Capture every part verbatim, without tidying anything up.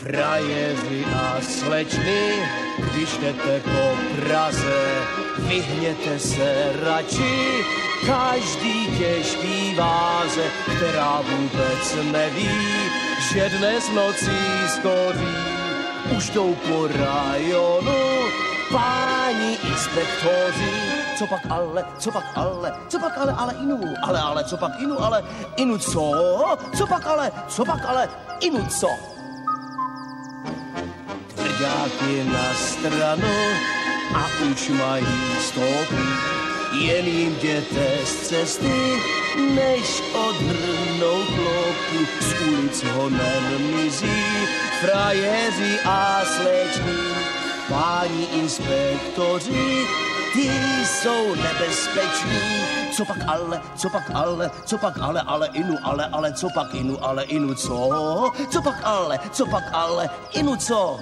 Frajeři a slečny, když jdete po Praze, vyhněte se radši každý těžký váze, která vůbec neví, že dnes nocí skoří. Už jdou po rajonu páni inspektoři. Co pak ale, co pak ale, co pak ale, ale inu, ale, ale, co pak inu, ale, inu co? Co pak ale, co pak ale, inu co? Tvrďáky na stranu a už mají stopu, jen jim jděte z cesty, než odhrnou klopu. Z ulic honem mizí frajeři a slečny, páni inspektoři, ty jsou nebezpeční. Co pak ale, co pak ale, co pak ale, ale inu, ale, ale, co pak inu, ale inu co? Co pak ale, co pak ale, inu co?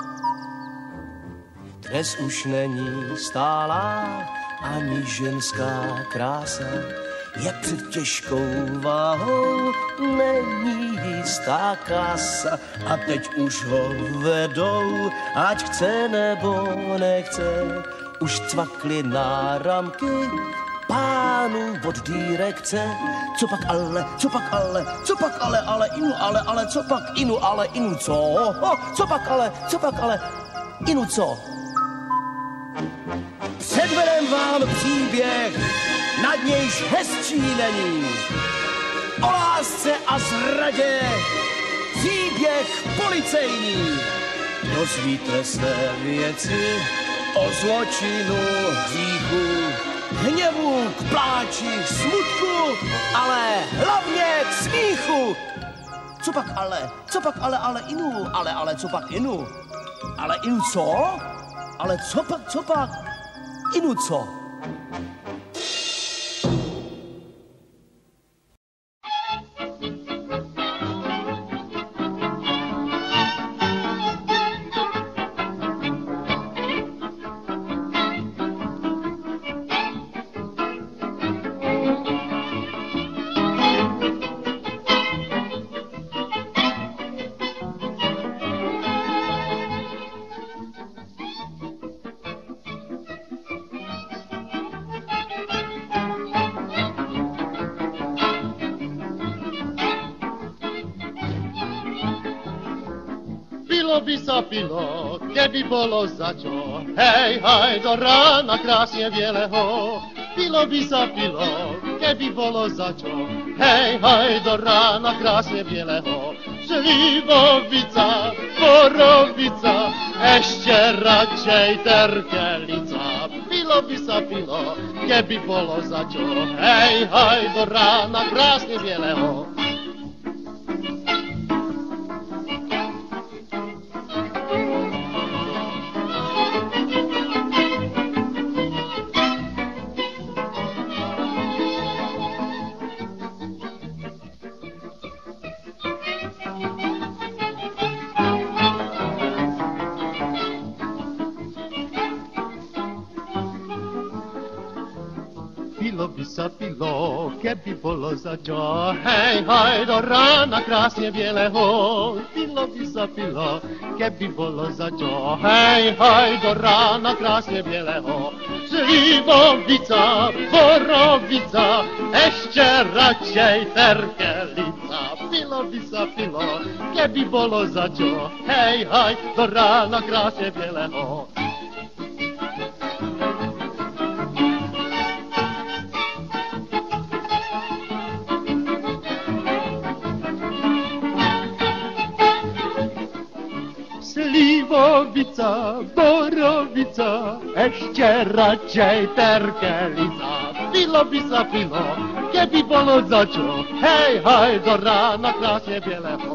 Dnes už není stálá ani ženská krása, jak před těžkou váhou není jistá kasa. A teď už ho vedou, ať chce nebo nechce, už cvakli náramky pánů od direkce. Co pak ale, co pak ale, co pak ale, ale inu, ale, ale, co pak inu, ale inu co? Co pak ale, co pak ale, inu co? Předvedem vám příběh, nad nějž hezčí není. O lásce a zradě, příběh policejní. Dozvíte se věci o zločinu, hříchu, hněvu, k pláči, smutku, ale hlavně k smíchu. Co pak ale, co pak ale, ale inu, ale, ale, co pak inu? Ale inu co? Ale co pak, co pak? Inu co? By sa pilo, keby bolo za čo. Hej, haj, do rána krásne bieleho. Pilo by sa pilo, keby bolo za čo. Hej, haj, do rána krásne bieleho. Šlivovica, borovica, ešte radšej terkelica. Pilo by sa pilo, keby bolo za čo. Hej, haj, do rána krásne bieleho. Pilo by sa pilo, keby bolo za čo. Hej, haj, do rána krásne bieleho. Pilo by sa pilo, keby bolo za čo. Hej, haj, do rána krásne bieleho. Šlivovica, borovica, ešte radšej terkelica. Pilo by sa pilo, keby bolo za čo. Hej, haj, do rána krásne bieleho. Slivovica, borovica, ešte radšej terkelica. Pilo by sa pilo, keby bolo za čo. Hej, haj, do rána krásne bieleho.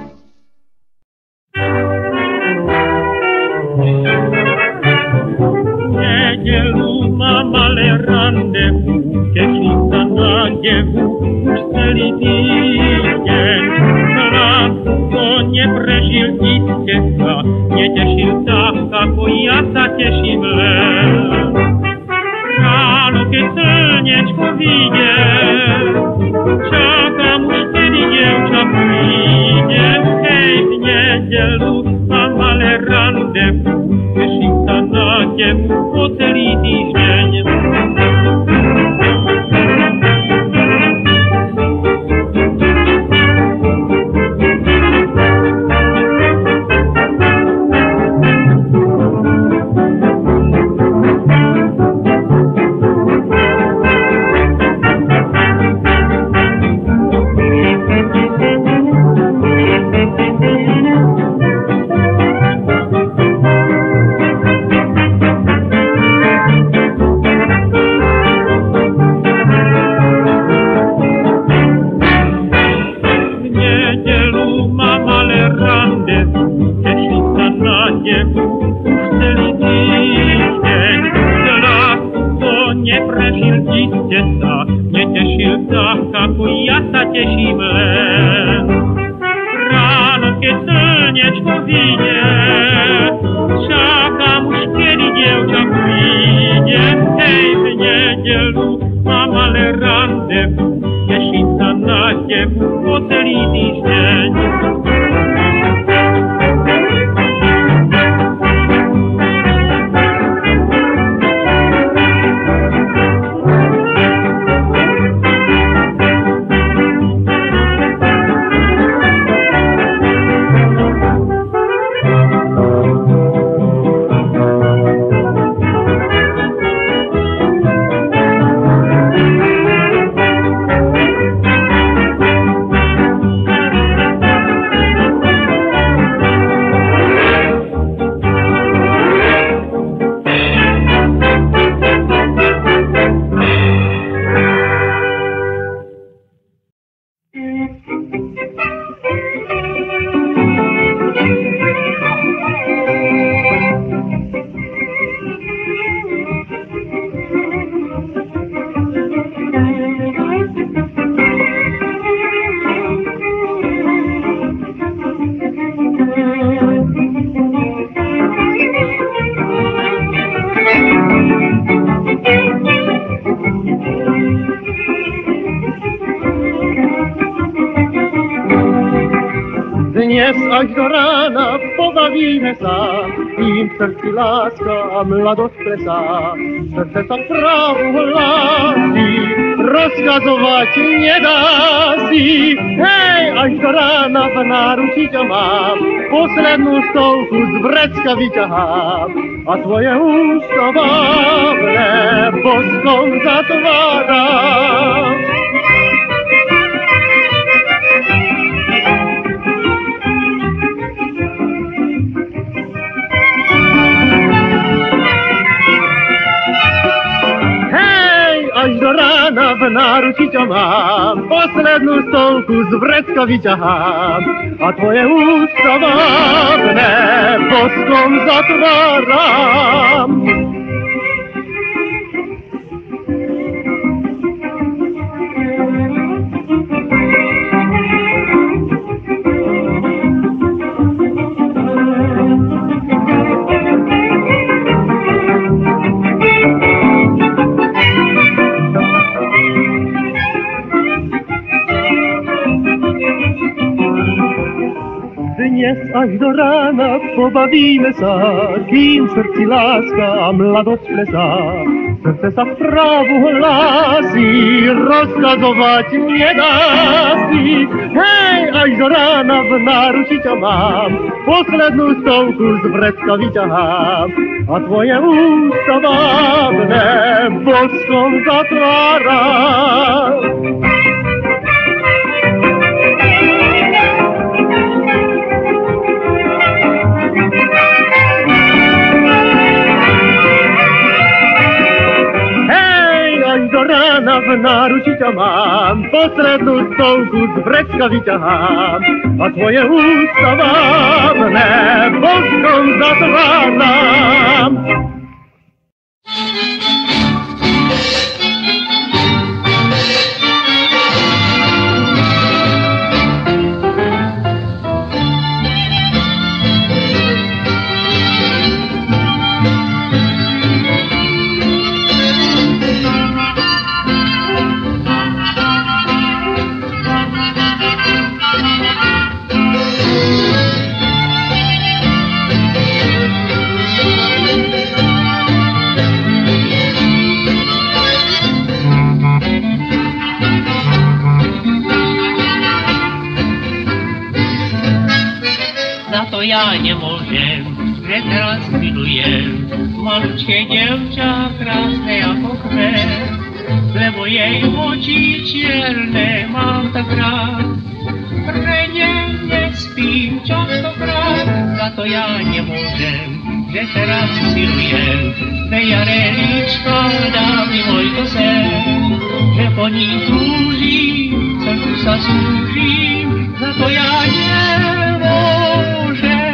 Nedelu mám ale randevu, teší sa na devu už celý týždeň. Lásku neprežil iste sa, netešil tak, ako ja sa teším len. Ráno, keď slnečko vyjde, čakám už, kedy dievča príde. Hej, hneď niedzielu mam ale randewu, wyszita na dziewu po celý týždeň. Teším len. Ráno, keď slnečko vyjde, čakám už, kedy dievča príde. Hej, v nedeľu mám ale randevu, teším sa na tebu po celý týždeň. Dnes až do rána pobavíme sa, kým v srdci láska a mladosť plesá. Srdce sa právu hlási, rozkazovať nedá si. Hej, až do rána v náručí ťa mám, poslednú stovku z vrecka vyťahám. A tvoje ústa vábne boskom zatváram. Až do rána v náručí ťa mám, poslednú stovku z vrecka vyťahám. A tvoje ústa vábne boskom zatváram. Dnes až do rána pobavíme sa, kým v srdci láska a mladosť plesá. Srdce sa právu hlási, rozkazovať nedá si. Hej, až do rána v náručí ťa mám, poslednú stovku z vrecka vyťahám. A tvoje ústa vábne boskom zatváram. Do rána v náručí ťa mám, poslednú stovku z vrecka vyťahám. A tvoje ústa vábne boskom zatváram. to ja nie môžem, že teraz milujem malučké dievča, krásne ako kvet, lebo jej oči čierne mám tak rád. Pre ne nespím častokrát, za to ja nemôžem, že teraz milujem dve jarelička, dá mi môj sen, že po nich túžim, srdcu sa súžim, za to ja nemôžem.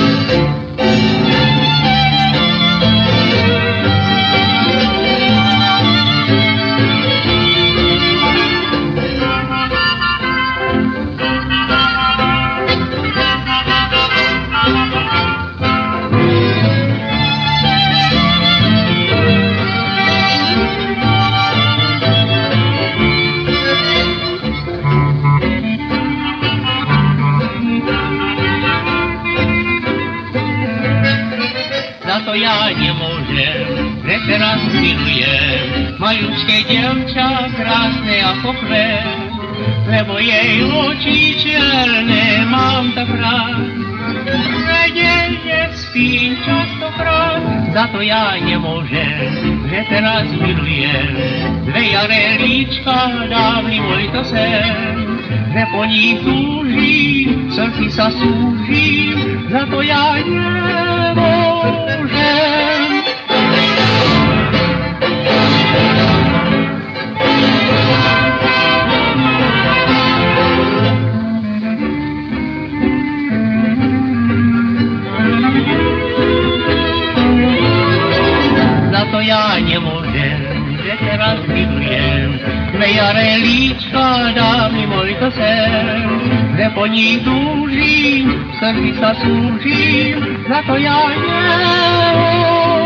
To ja nemôžem, že teraz milujem malučké dievča, krásne ako kvet, lebo jej oči čierne mám tak rád. Pre nej nespím častokrát, za to ja nemôžem, že teraz milujem dve jarelička, dávny môj to sen, že po nich túžim, srdci sa súžim, za to ja nemôžem. Za to ja nemôžem, že teraz milujem dve jarelička, dá mi môj to sen, že po nich túžim, srdci sa súžim, za to ja nemôžem.